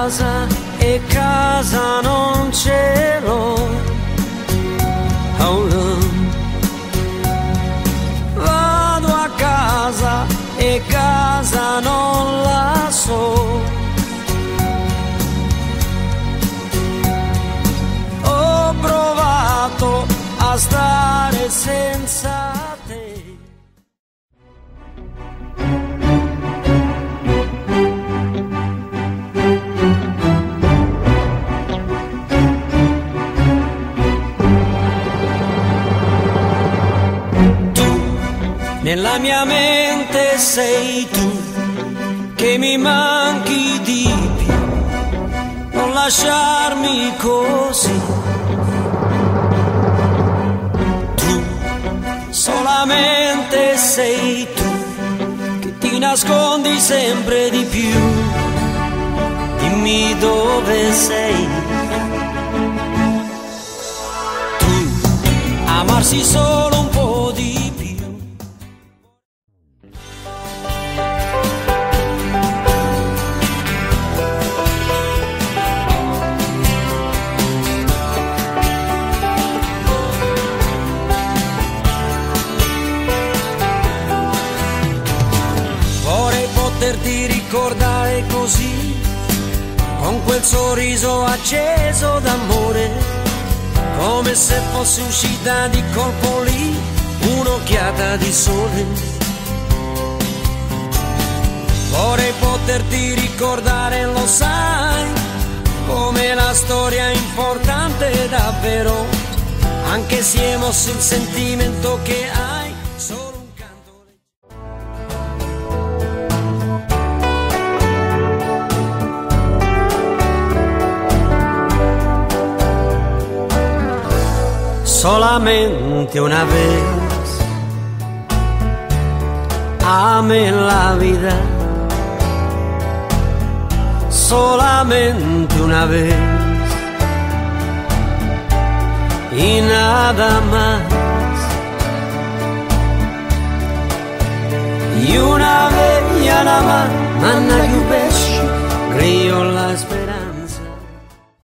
casa e casa non ce l'ho. Oh no. Vado a casa e casa non la so. Ho provato a stare senza te. Nella mia mente sei tu, che mi manchi di più, non lasciarmi così. Tu, solamente sei tu, che ti nascondi sempre di più. Dimmi dove sei. Tu, amarsi solo un po' di più. Poterti ricordare così, con quel sorriso acceso d'amore, come se fosse uscita di colpo lì un'occhiata di sole. Vorrei poterti ricordare, lo sai, come la storia importante davvero, anche se è mosso il sentimento che hai. Solamente una vez amé la vida, solamente una vez y nada más. Y una